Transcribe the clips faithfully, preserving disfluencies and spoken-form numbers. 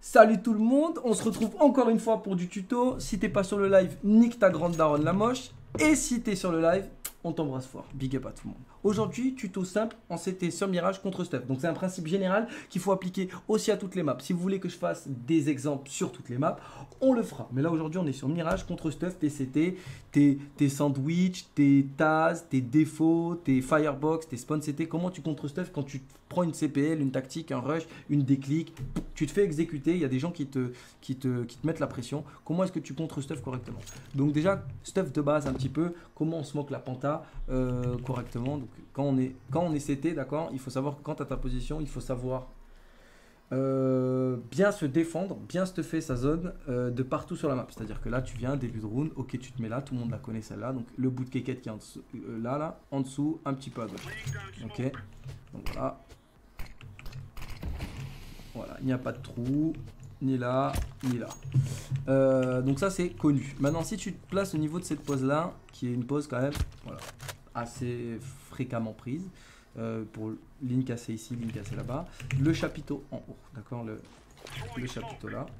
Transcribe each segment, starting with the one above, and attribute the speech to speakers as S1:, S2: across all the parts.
S1: Salut tout le monde, on se retrouve encore une fois pour du tuto. Si t'es pas sur le live, nique ta grande daronne la moche. Et si t'es sur le live, on t'embrasse fort. Big up à tout le monde. Aujourd'hui, tuto simple en C T sur Mirage contre Stuff. Donc c'est un principe général qu'il faut appliquer aussi à toutes les maps. Si vous voulez que je fasse des exemples sur toutes les maps, on le fera. Mais là aujourd'hui, on est sur Mirage contre Stuff, tes C T, tes, tes sandwich, tes Taz, tes défauts, tes firebox, tes spawn C T. Comment tu contre Stuff quand tu prends une C P L, une tactique, un rush, une déclic, tu te fais exécuter. Il y a des gens qui te, qui te, qui te mettent la pression. Comment est-ce que tu contre Stuff correctement? Donc déjà, Stuff de base un petit peu, comment on smoke la penta euh, correctement. Donc quand on est, quand on est C T, d'accord, il faut savoir que quand tu as ta position, il faut savoir euh, bien se défendre, bien stuffer sa zone euh, de partout sur la map. C'est-à-dire que là, tu viens, début de round, ok, tu te mets là, tout le monde la connaît celle-là. Donc le bout de kékette qui est en dessous, euh, là, là, en dessous, un petit peu à gauche. Ok, donc voilà. Voilà, il n'y a pas de trou, ni là, ni là. Euh, donc ça, c'est connu. Maintenant, si tu te places au niveau de cette pose-là, qui est une pose quand même, voilà, assez fréquemment prise, euh, pour ligne cassée ici, ligne cassée là-bas, le chapiteau en haut, d'accord, le, le chapiteau là.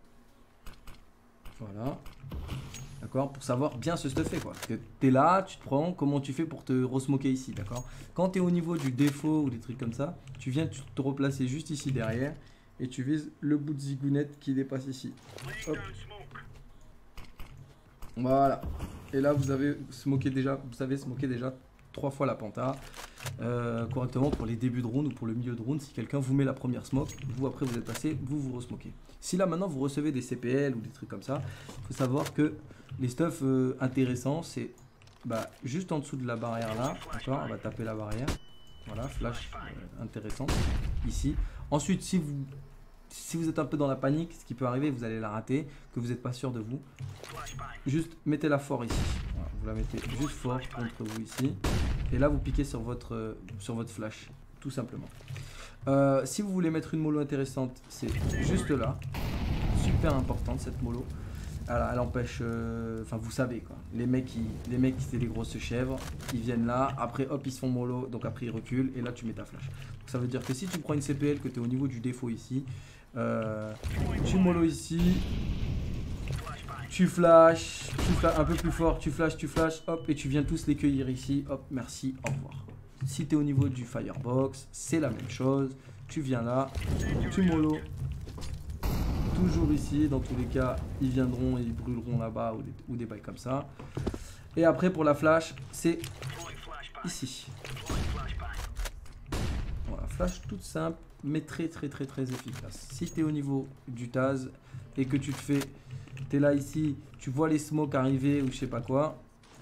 S1: Voilà. D'accord, pour savoir bien se stuffer quoi. Parce que t'es là, tu te prends, comment tu fais pour te resmoker ici, d'accord. Quand tu es au niveau du défaut ou des trucs comme ça, tu viens tu te replacer juste ici derrière et tu vises le bout de zigounette qui dépasse ici. Hop. Voilà. Et là vous avez smoké déjà, vous savez smoker déjà trois fois la penta euh, correctement pour les débuts de round ou pour le milieu de round. Si quelqu'un vous met la première smoke, vous après vous êtes passé, vous vous resmokez. Si là maintenant vous recevez des C P L ou des trucs comme ça, il faut savoir que les stuffs euh, intéressants, c'est bah, juste en dessous de la barrière là, d'accord, on va taper la barrière, voilà, flash euh, intéressant, ici. Ensuite, si vous, si vous êtes un peu dans la panique, ce qui peut arriver, vous allez la rater, que vous n'êtes pas sûr de vous, juste mettez-la fort ici, voilà, vous la mettez juste fort contre vous ici, et là vous piquez sur votre, euh, sur votre flash, tout simplement. Euh, si vous voulez mettre une mollo intéressante, c'est juste là, super importante cette mollo. Elle, elle empêche, euh, enfin vous savez quoi, les mecs qui, les mecs qui c'est des grosses chèvres, ils viennent là, après hop ils se font mollo, donc après ils reculent et là tu mets ta flash. Donc, ça veut dire que si tu prends une C P L que tu es au niveau du défaut ici, euh, tu mollo ici, tu flash, tu flash un peu plus fort, tu flash, tu flash, hop et tu viens tous les cueillir ici, hop merci, au revoir. Si tu es au niveau du firebox, c'est la même chose, tu viens là, tu mollo. Toujours ici, dans tous les cas, ils viendront et ils brûleront là-bas ou des, ou des bails comme ça. Et après, pour la flash, c'est ici. Voilà, flash toute simple, mais très très très très efficace. Si tu es au niveau du Taz et que tu te fais, tu es là ici, tu vois les smokes arriver ou je sais pas quoi,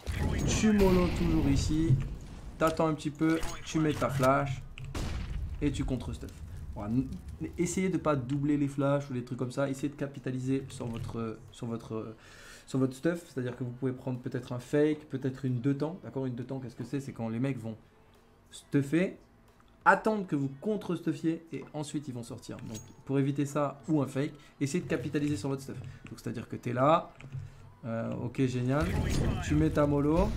S1: tu mollo toujours ici, t'attends un petit peu, tu mets ta flash et tu contre stuff. Voilà. Essayez de ne pas doubler les flashs ou des trucs comme ça. Essayez de capitaliser sur votre, sur votre, sur votre stuff. C'est-à-dire que vous pouvez prendre peut-être un fake, peut-être une deux temps. D'accord, une deux temps, qu'est-ce que c'est? C'est quand les mecs vont stuffer, attendre que vous contre-stuffiez et ensuite ils vont sortir. Donc pour éviter ça ou un fake, essayez de capitaliser sur votre stuff. Donc c'est-à-dire que tu es là. Euh, ok, génial. Tu mets ta mollo.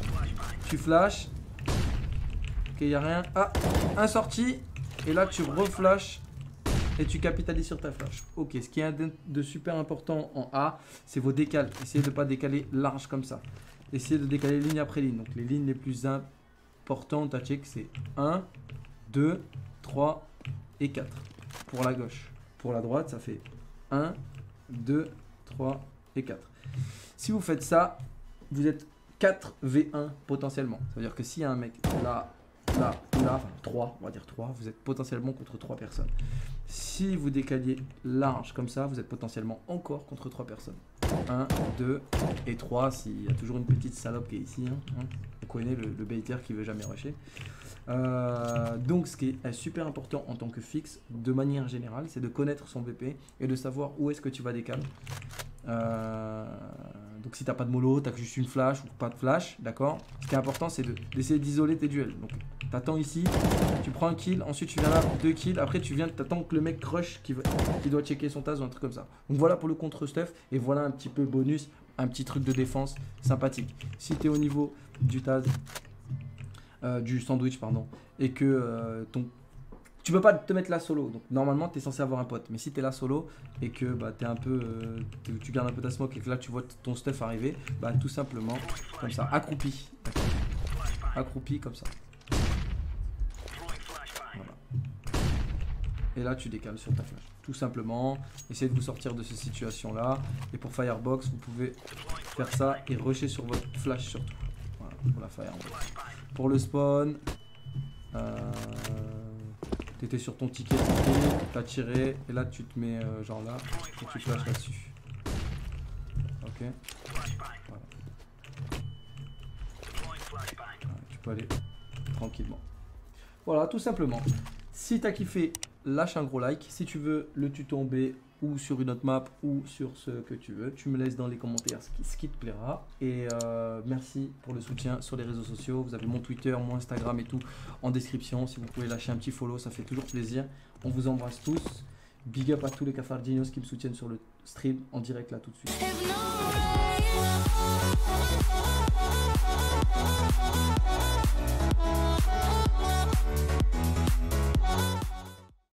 S1: Tu flashes. Ok, il n'y a rien. Ah, un sorti. Et là, tu reflashes et tu capitalises sur ta flash. Ok, ce qui est de super important en A, c'est vos décales. Essayez de ne pas décaler large comme ça. Essayez de décaler ligne après ligne. Donc, les lignes les plus importantes à check, c'est un, deux, trois et quatre. Pour la gauche. Pour la droite, ça fait un, deux, trois et quatre. Si vous faites ça, vous êtes quatre v un potentiellement. Ça veut dire que s'il y a un mec là, là, là, enfin trois, on va dire trois, vous êtes potentiellement contre trois personnes. Si vous décaliez large comme ça, vous êtes potentiellement encore contre trois personnes. un, deux et trois, s'il y a toujours une petite salope qui est ici. Hein, hein. Vous connaissez le, le baiter qui veut jamais rusher. Euh, donc ce qui est super important en tant que fixe, de manière générale, c'est de connaître son B P et de savoir où est-ce que tu vas décaler. Euh, donc si t'as pas de mollo, t'as juste une flash ou pas de flash, d'accord. Ce qui est important, c'est d'essayer de, d'isoler tes duels. Donc t'attends ici, tu prends un kill, ensuite tu viens là, deux kills, après tu viens, t'attends que le mec rush qui, veut, qui doit checker son Taz ou un truc comme ça. Donc voilà pour le contre-stuff et voilà un petit peu bonus, un petit truc de défense sympathique. Si t'es au niveau du Taz, euh, du sandwich pardon, et que euh, ton Tu peux pas te mettre là solo, donc normalement tu es censé avoir un pote. Mais si tu es là solo et que bah, t'es un peu, euh, tu gardes un peu ta smoke et que là tu vois ton stuff arriver, bah tout simplement comme ça, accroupi. Accroupi comme ça. Voilà. Et là tu décales sur ta flash. Tout simplement, essayez de vous sortir de ces situations là. Et pour Firebox, vous pouvez faire ça et rusher sur votre flash surtout. Voilà, pour la Firebox. Pour le spawn, euh, t'étais sur ton ticket, t'as tiré, et là tu te mets euh, genre là, et tu flashes là-dessus. Ok. Voilà. Voilà, tu peux aller tranquillement. Voilà, tout simplement. Si t'as kiffé, lâche un gros like. Si tu veux le tuto en B ou sur une autre map ou sur ce que tu veux, tu me laisses dans les commentaires ce qui, ce qui te plaira. Et euh, merci pour le soutien sur les réseaux sociaux. Vous avez mon Twitter, mon Instagram et tout en description. Si vous pouvez lâcher un petit follow, ça fait toujours plaisir. On vous embrasse tous. Big up à tous les cafardinos qui me soutiennent sur le stream en direct là tout de suite.